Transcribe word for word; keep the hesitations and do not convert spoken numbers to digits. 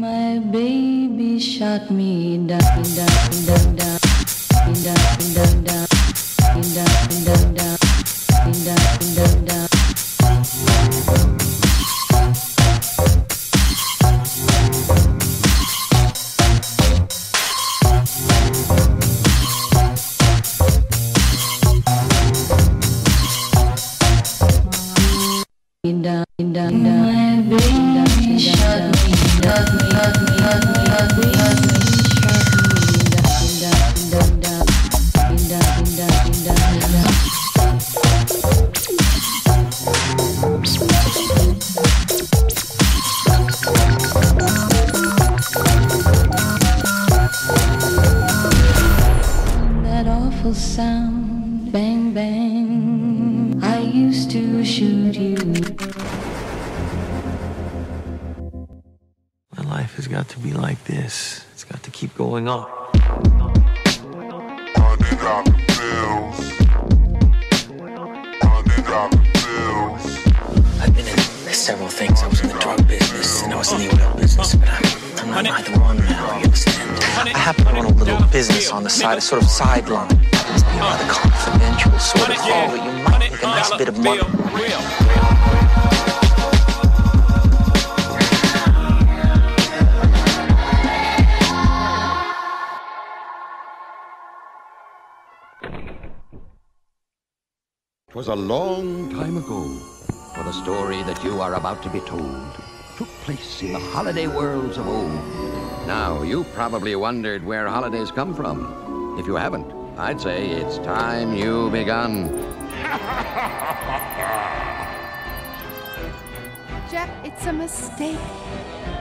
My baby shot me down, down, down, down, down, down, down, down, down, down, down, down, down. Down, down, down. My baby shot me, shot me, shot me, shot me, shot me, shot me, down, down, down, down, down, down, down, down. That awful sound, bang, bang. I used to shoot you. My life has got to be like this. It's got to keep going on. Running out the bills. Running out the bills. I've been in several things. I was in the drug business and I was in the oil business, but I'm, I'm not either one now, you understand? I happen to run a little business on the side, a sort of sideline. Happens to be a rather confidential sort of haul that you might make a nice bit of money. It was a long time ago, for the story that you are about to be told took place in the holiday worlds of old. Now, you probably wondered where holidays come from. If you haven't, I'd say it's time you begun. Jack, it's a mistake.